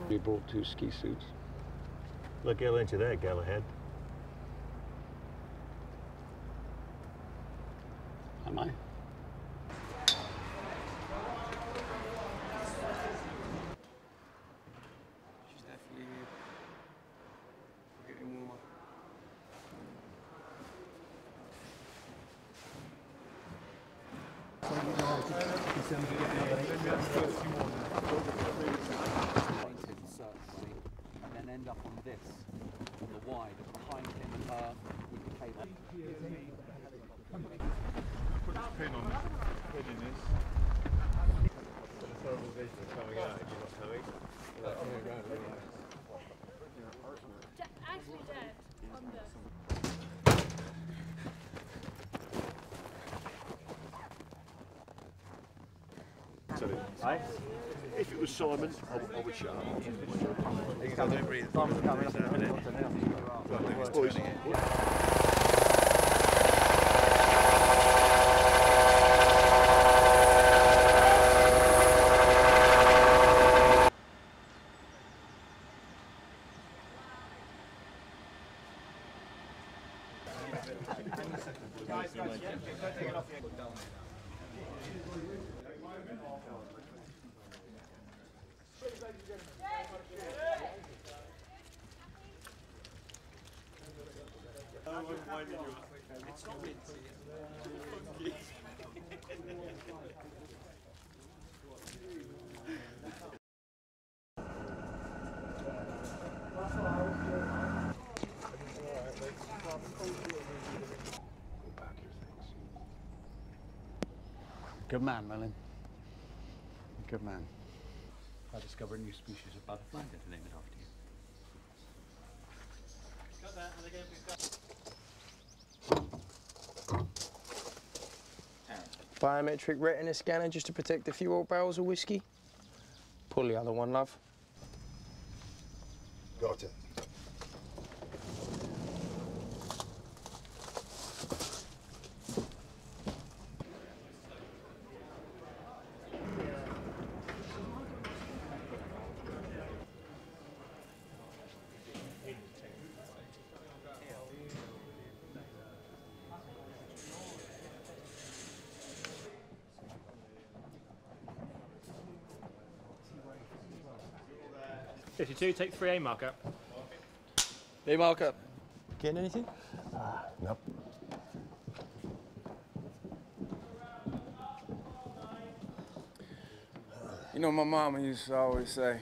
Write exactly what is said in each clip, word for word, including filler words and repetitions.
We bought two ski suits. Look ill into that, Galahad. Am I? She's definitely getting warmer. And then end up on this, on the wide, behind him and her with the cable. Put this pin on pin in this. The horrible vision of coming out and you're not coming. Like, coming around really nice. Actually dead on the... Aye? If it was Simon, I, I would shut up. He's coming. Tom's coming up in a minute. Boys. It's not minty. Good man, Merlin. Good man. I discovered a new species of butterfly and to name it after you. Got that, and again we've got... Biometric retina scanner just to protect a few old barrels of whiskey. Pull the other one, love. Got it. fifty-two, take three A marker. Hey, marker. Getting anything? Uh, nope. You know, my mama used to always say,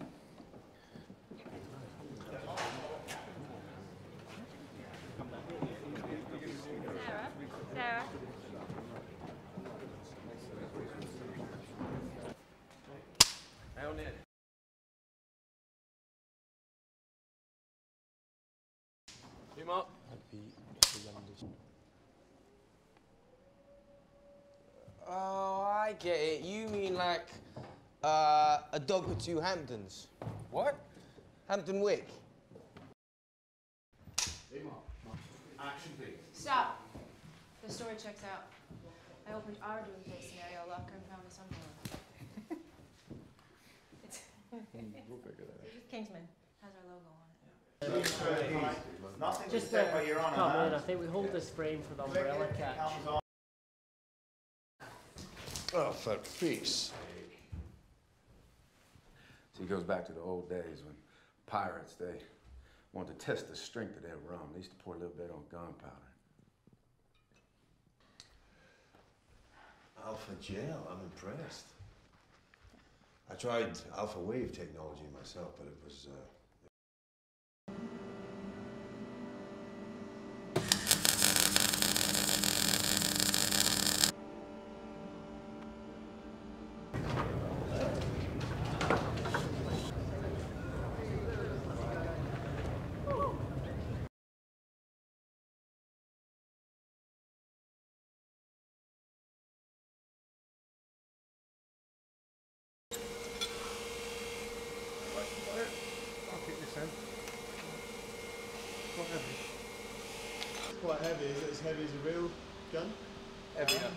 Sarah? Sarah? hell no. You Mark? Oh, I get it. You mean like uh, a dog with two Hamptons? What? Hampton Wick. Action, please. Stop. The story checks out. I opened our doom face scenario locker and found this envelope. It's We'll figure that out. Kingsman has our logo on it. Nothing Just to uh, by your honor, come man. in, I think we hold this frame for the umbrella catch. Oh, for peace. See, it goes back to the old days when pirates, they wanted to test the strength of their rum. They used to pour a little bit on gunpowder. Alpha gel, I'm impressed. I tried alpha wave technology myself, but it was uh, Quite heavy. Is it as heavy as a real gun? Heavy gun.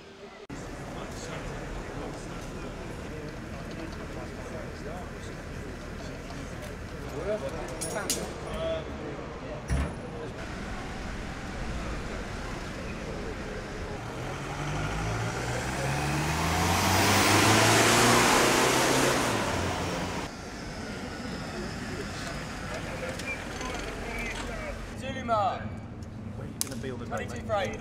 Zuma. twenty-two frames.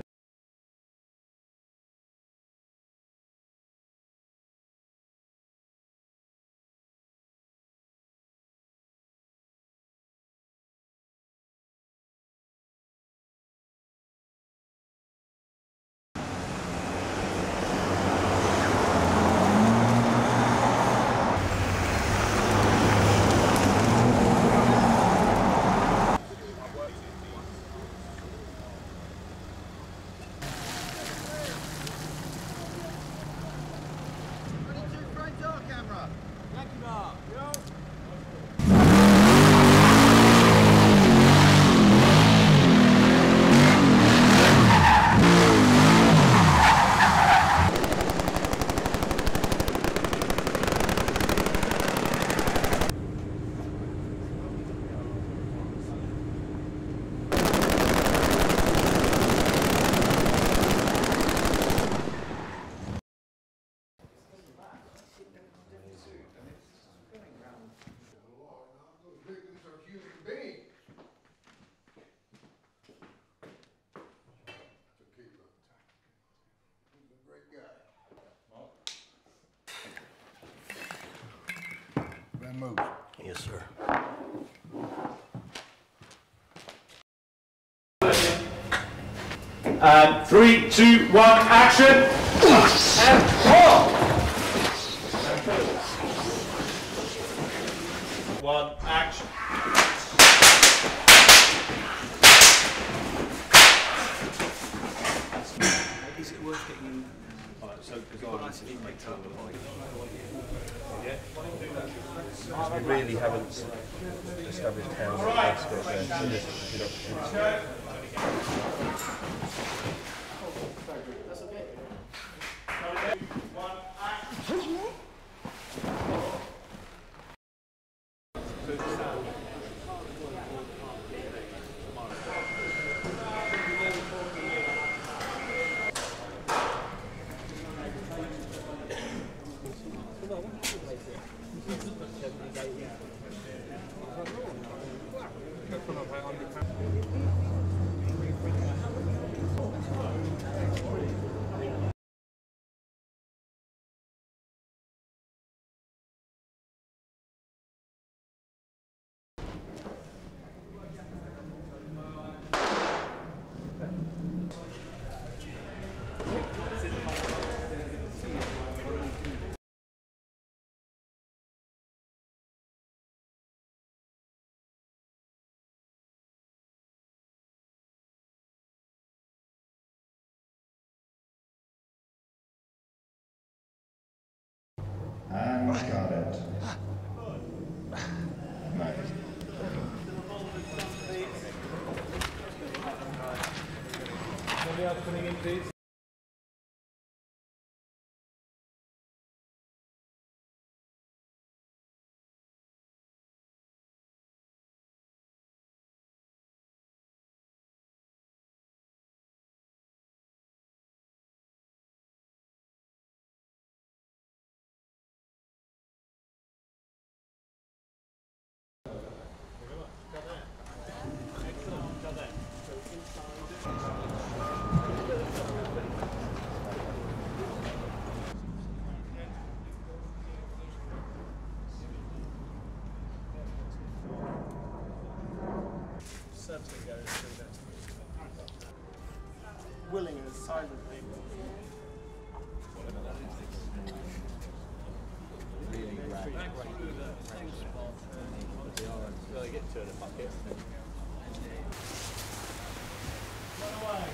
Move. Yes, sir. And three, two, one, action! And four! One, action. Is it worth getting... Alright, so because I make trouble. We really haven't established how the gas got there, so this is a good opportunity. That's okay. One, action. And got it. Nice. Somebody else coming in, please. Willing and silently. Really get to it if I get. Run away.